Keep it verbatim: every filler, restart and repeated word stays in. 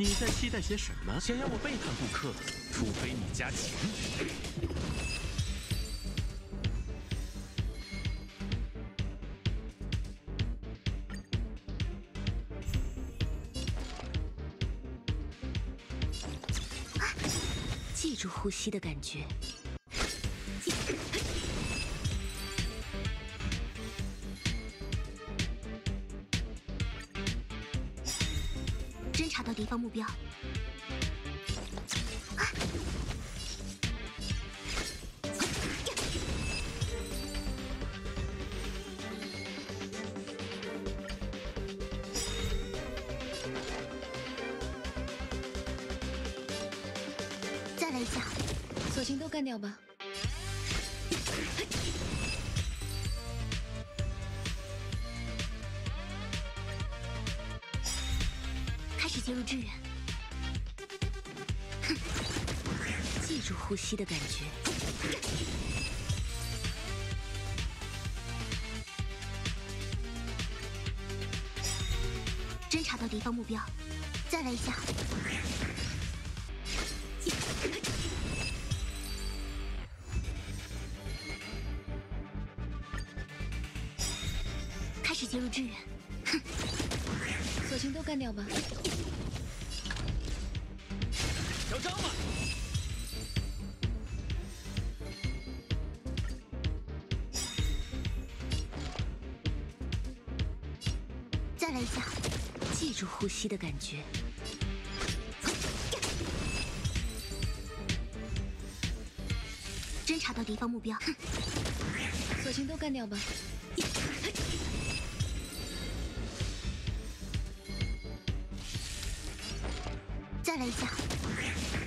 你在期待些什么？ 想要我背叛顾客，除非你加钱。 记住呼吸的感觉。侦查到敌方目标。再来一下，索性都干掉吧。开始介入支援。哼，记住呼吸的感觉。侦查到敌方目标，再来一下。开始介入支援。哼，索性都干掉吧。 嚣张了！ 再来一下，记住呼吸的感觉。侦查到敌方目标，哼，索性都干掉吧。再来一下。